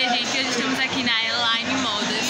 minha gente, hoje estamos aqui na Elaine Modas.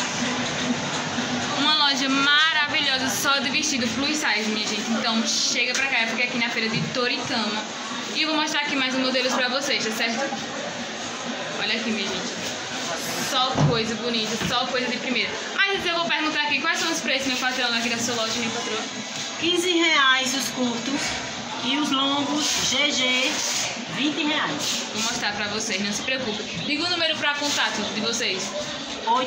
Uma loja maravilhosa só de vestido plus size, minha gente. Então chega pra cá, eu fiquei aqui na feira de Toritama. E eu vou mostrar aqui mais modelos pra vocês, tá certo? Olha aqui, minha gente. Só coisa bonita, só coisa de primeira. Mas antes eu vou perguntar aqui quais são os preços, meu patrão, aqui da sua loja, minha patroa. R$15 os curtos e os longos GG R$20. Vou mostrar pra vocês, não se preocupe. Diga o número pra contato de vocês. 819-9635-4210.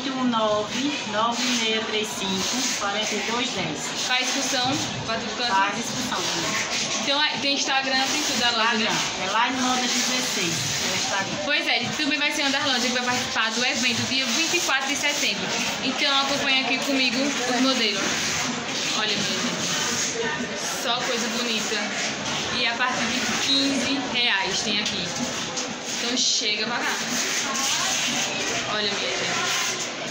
Faz discussão pra tudo que Faz discussão também. Então tem Instagram, tem tudo da loja, né? Elaine Modas 16, no Instagram. Pois é, também vai ser uma das lojas que vai participar do evento dia 24 de setembro. Então acompanha aqui comigo os modelos. Olha, minha gente, só coisa bonita. E a partir de R$15 tem aqui. Então chega pra cá. Olha, minha gente.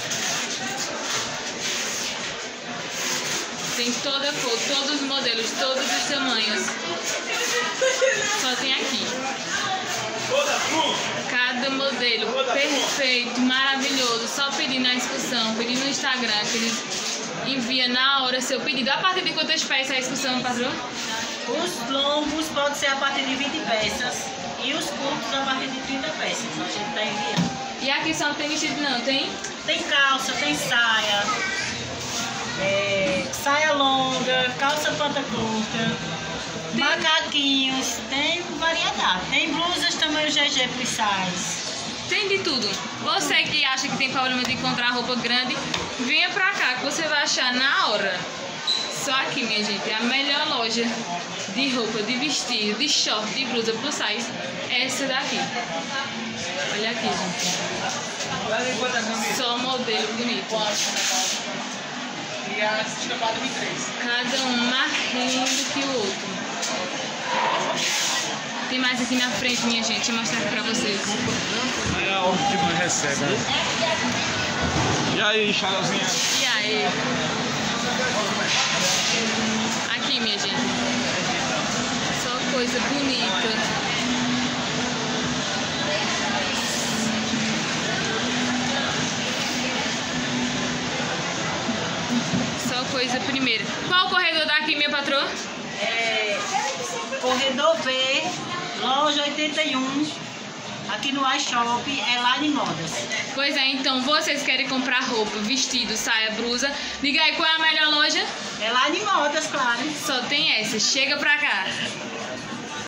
Tem toda a cor, todos os modelos, todos os tamanhos. Só tem aqui. Cada modelo perfeito, maravilhoso. Só pedir na excursão, pedir no Instagram, que eles enviam na hora seu pedido. A partir de quantas peças é a excursão, patrão? Os longos podem ser a partir de 20 peças e os curtos a partir de 30 peças. A gente está enviando. E aqui só não tem vestido não, tem? Tem calça, tem saia, saia longa, calça panta curta, macaquinhos, tem variedade. Tem blusas tamanho GG plus size. Tem de tudo. Você que acha que tem problema de encontrar roupa grande, venha pra cá que você vai achar na hora. Só aqui, minha gente, é a melhor loja de roupa, de vestido, de short, de blusa plus size. Essa daqui. Olha aqui, gente. Só modelo bonito. Cada um mais lindo que o outro. Tem mais aqui na frente, minha gente. Deixa eu mostrar aqui pra vocês. É a hora que nós recebemos. E aí, Charlezinha? E aí? Aqui, minha gente. Só coisa bonita. Só coisa primeira. Qual o corredor daqui, minha patroa? Corredor B, loja 81, aqui no iShop, Elaine Modas. Pois é, então vocês querem comprar roupa, vestido, saia, blusa. Diga aí qual é a melhor loja? Elaine Modas, claro. Só tem essa. Chega pra cá.